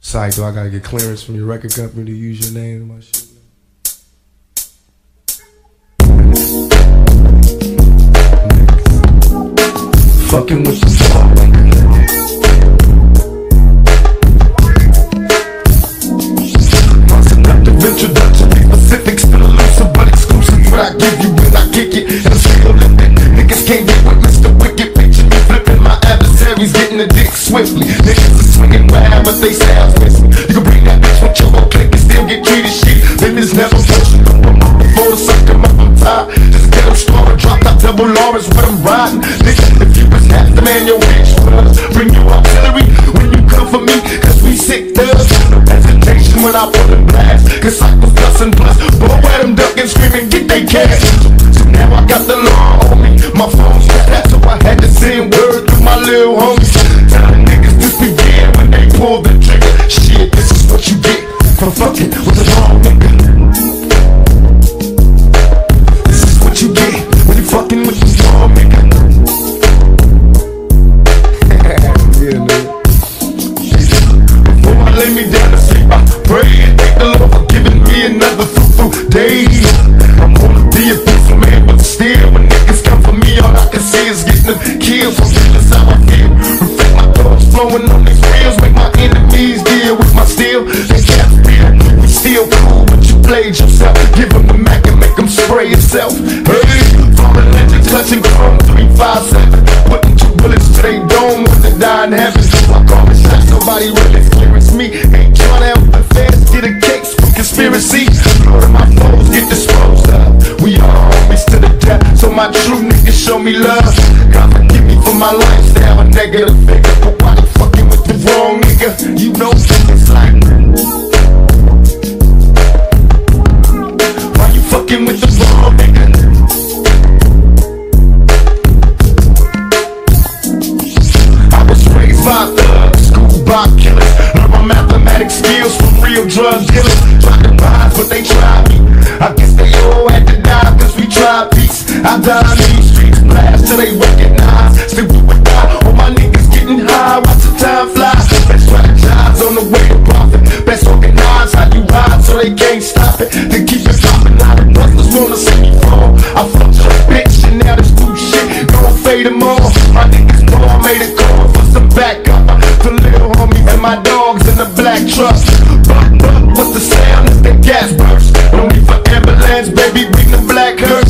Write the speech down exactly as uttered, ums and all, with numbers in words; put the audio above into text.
Psych, do I gotta get clearance from your record company to use your name in my shit? Fucking with the song. Introduction, specifics still elusive but exclusive. What I give you when I kick it, and I'm still living. Niggas can't get with Mister Wicked. Picture me flipping my adversaries, getting the dick swiftly. Niggas are swinging wild, but they sounds missing. You can bring that bitch with your whole clique and still get treated shit. Then it's never pushing. Before the sun come up, I'm tired. Just get them strong and drop top double Lawrence when I'm riding. Nigga, if you was half the man, your bitch was. Bring your artillery when you come for me, cause we sick thugs. No hesitation when I put them blast. Cause I was cussing plus, boy, where them ducking, screaming, get they cash. So now I got the law on me, my phone's flat, so I had to send word to my little homies. Telling niggas this began when they pulled the trigger. Shit, this is what you get for fucking with the wrong nigga. This is what you get when you fucking with the wrong nigga. Yeah, nigga. Before I lay me down to sleep, I pray and thank the Lord for giving me another fruitful day. I'm gonna be a peaceful man, but still, when niggas come for me, all I can see is getting them killed. So that's how I feel. Reflect my thoughts flowing on these reels, make my enemies deal with my steel. They can't feel we still cool, but you played yourself. Give them the Mac and make them spray yourself. Hey, from a legend, clutching chrome three five seven, putting two bullets to they dome when they die in heaven. I call me shots, nobody really clearance me. Ain't trying to help the fans get a case for conspiracy. Lord, my foes get disposed of. We all homies to the death, so my true niggas show me love. God forgive me for my lifestyle, a negative figure, but why they fucking with the wrong nigga? You know it's like, why you fucking with the wrong nigga? I was raised by thugs, school by killers, learned my mathematics skills from real drug dealers. Tried to rise, but they tried me. I guess they all had to die, cause we tried peace. I died on these streets, blast till they recognize. Still we would die, all my niggas getting high, watch the time fly. Best strategize on the way to profit. Best organize how you ride so they can't stop it. They keep it popping, now the brothers wanna see me fall. I fucked up a bitch and now this new shit gon' fade them all. My niggas know I made a call for some backup. The little homies and my dogs in the black truck. But, but, what's the sound? It's the gas burst. Don't need for ambulance, baby, bring the black hearse.